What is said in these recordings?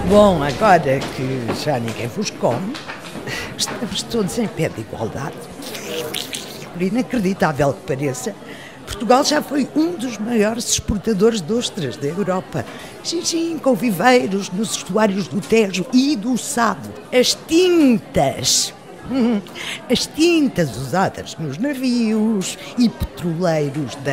Bom, agora que já ninguém vos come, estamos todos em pé de igualdade. Por inacreditável que pareça, Portugal já foi um dos maiores exportadores de ostras da Europa. Sim, com viveiros nos estuários do Tejo e do Sado. As tintas usadas nos navios e petroleiros da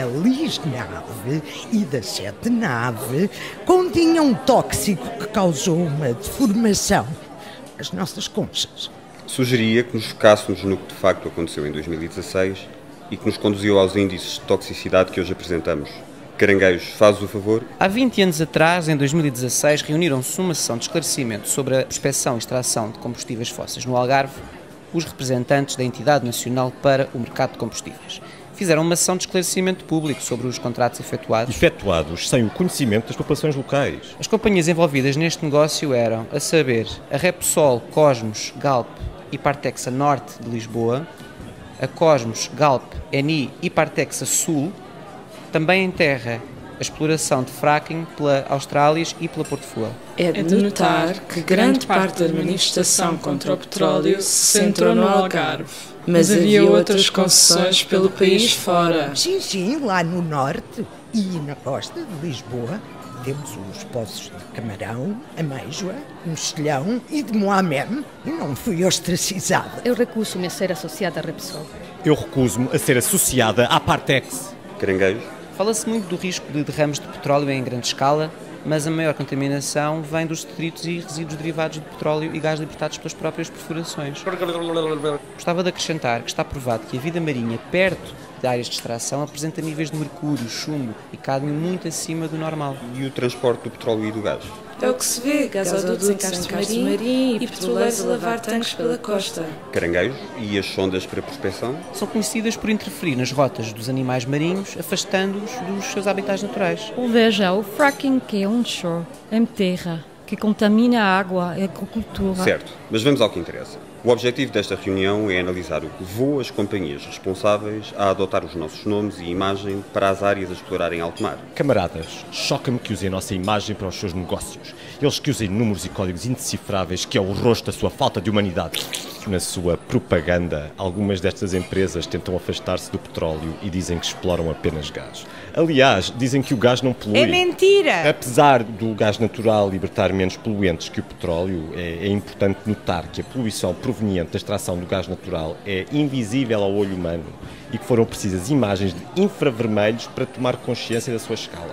Lisnave e da Sete Nave continham um tóxico que causou uma deformação nas nossas conchas. Sugeria que nos focássemos no que de facto aconteceu em 2016 e que nos conduziu aos índices de toxicidade que hoje apresentamos. Caranguejos, fazes o favor? Há 20 anos atrás, em 2016, reuniram-se uma sessão de esclarecimento sobre a prospeção e extração de combustíveis fósseis no Algarve os representantes da Entidade Nacional para o Mercado de Combustíveis. Fizeram uma sessão de esclarecimento público sobre os contratos efetuados sem o conhecimento das populações locais. As companhias envolvidas neste negócio eram, a saber, a Repsol, Cosmos, Galp e Partexa Norte de Lisboa, a Cosmos, Galp, Eni e Partexa Sul, também em terra a exploração de fracking pela Australis e pela Portofua. É de notar que grande parte da manifestação contra o petróleo se centrou no Algarve, mas havia outras concessões pelo país fora. Sim, lá no norte e na costa de Lisboa temos os poços de Camarão, Ameijoa, Mexilhão e de Moamem. E não fui ostracizada. Eu recuso-me a ser associada à Repsol. Eu recuso-me a ser associada à Partex. Caranguejos? Fala-se muito do risco de derrames de petróleo em grande escala, mas a maior contaminação vem dos detritos e resíduos derivados de petróleo e gás libertados pelas próprias perfurações. Gostava de acrescentar que está provado que a vida marinha perto de áreas de extração apresenta níveis de mercúrio, chumbo e cádmio muito acima do normal. E o transporte do petróleo e do gás? É o que se vê, gasodutos em Castro Marim e petroleiros a lavar tanques pela costa. Caranguejos e as sondas para prospeção? São conhecidas por interferir nas rotas dos animais marinhos, afastando-os dos seus habitats naturais. Ou veja, o fracking que é onshore, em terra, que contamina a água e a agricultura. Certo, mas vamos ao que interessa. O objetivo desta reunião é analisar o que levou as companhias responsáveis a adotar os nossos nomes e imagem para as áreas a explorar em alto mar. Camaradas, choca-me que usem a nossa imagem para os seus negócios. Eles que usem números e códigos indecifráveis, que é o rosto da sua falta de humanidade. Na sua propaganda, algumas destas empresas tentam afastar-se do petróleo e dizem que exploram apenas gás. Aliás, dizem que o gás não polui. É mentira! Apesar do gás natural libertar menos poluentes que o petróleo, é importante notar que a poluição proveniente da extração do gás natural é invisível ao olho humano e que foram precisas imagens de infravermelhos para tomar consciência da sua escala.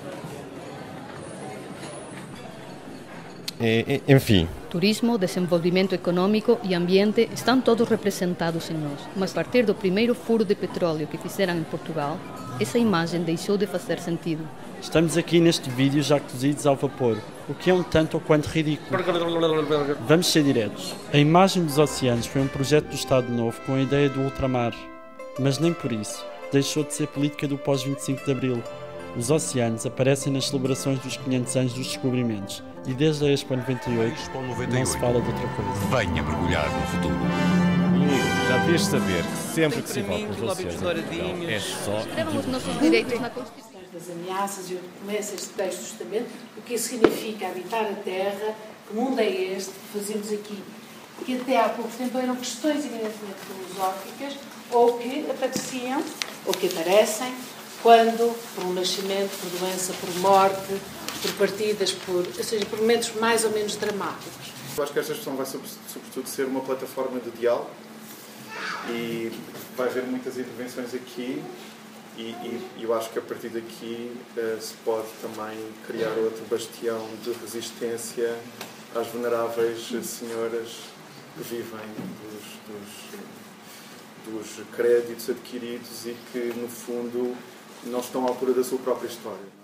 Enfim. Turismo, desenvolvimento económico e ambiente estão todos representados em nós. Mas a partir do primeiro furo de petróleo que fizeram em Portugal, essa imagem deixou de fazer sentido. Estamos aqui neste vídeo já cozidos ao vapor, o que é um tanto ou quanto ridículo. Vamos ser diretos. A imagem dos oceanos foi um projeto do Estado Novo com a ideia do ultramar, mas nem por isso deixou de ser política do pós-25 de Abril. Os oceanos aparecem nas celebrações dos 500 anos dos descobrimentos e desde a Expo 98 não se fala de outra coisa. Venha mergulhar no futuro. Amigo, já devias saber que sempre que se invoca os oceanos é só... Escrevam os nossos direitos na Constituição. Das ameaças, eu começo este texto justamente o que significa habitar a Terra, que mundo é este que fazemos aqui, que até há pouco tempo eram questões evidentemente filosóficas ou que apareciam, ou que aparecem, quando, por um nascimento, por doença, por morte, por partidas, ou seja, por momentos mais ou menos dramáticos. Eu acho que esta expressão vai sobretudo ser uma plataforma de diálogo e vai haver muitas intervenções aqui e eu acho que a partir daqui se pode também criar outro bastião de resistência às veneráveis senhoras que vivem dos créditos adquiridos e que, no fundo, não estão à altura da sua própria história.